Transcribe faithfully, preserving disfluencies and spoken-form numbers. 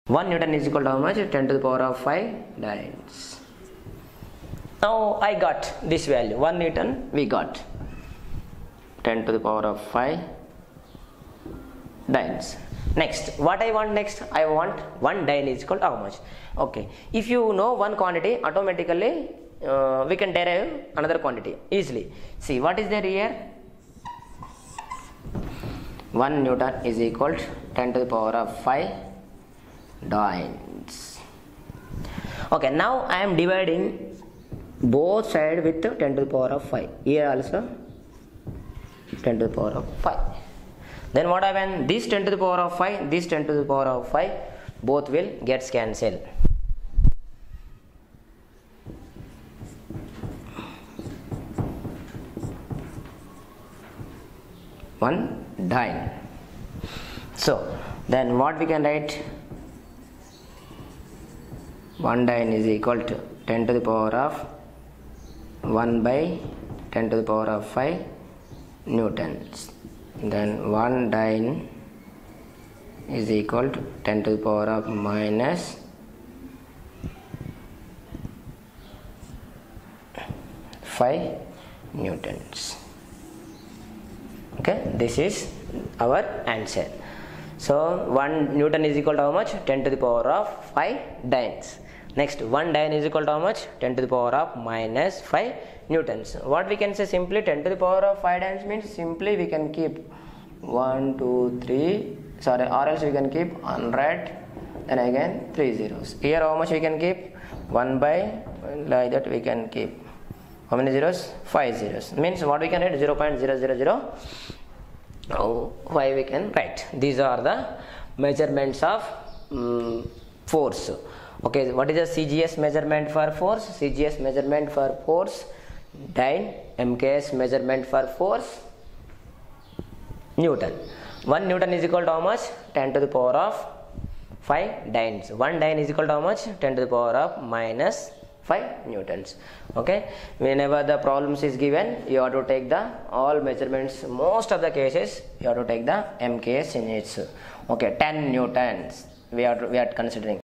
one Newton is equal to how much? ten to the power of five dynes. Now I got this value, one Newton we got. ten to the power of five dynes. Next, what I want next? I want one dyne is equal to how much? Okay, if you know one quantity, automatically uh, we can derive another quantity easily. See, what is there here? one Newton is equal to ten to the power of five dynes. Okay, now I am dividing both sides with ten to the power of five. Here also ten to the power of five. Then what happens? This ten to the power of five, this ten to the power of five, both will get cancelled. One dyne. So then what we can write? One dyne is equal to ten to the power of one by ten to the power of five newtons. Then one dyne is equal to ten to the power of minus five newtons. Okay, this is our answer. So one Newton is equal to how much? ten to the power of five dynes. Next, one dyne is equal to how much? ten to the power of minus five newtons. What we can say simply, ten to the power of five dynes means simply we can keep one, two, three, sorry, or else we can keep one hundred, then again three zeros. Here how much we can keep? one by, like that we can keep, how many zeros? five zeros. Means what we can write? zero point zero zero zero. Oh, why we can write? These are the measurements of um, force. Okay, what is the C G S measurement for force? C G S measurement for force dyne, M K S measurement for force Newton. one Newton is equal to how much? ten to the power of five dynes. one dyne is equal to how much? ten to the power of minus five newtons. Okay, whenever the problems is given, you have to take the all measurements. Most of the cases you have to take the M K S in it. Okay, ten newtons we are we are considering.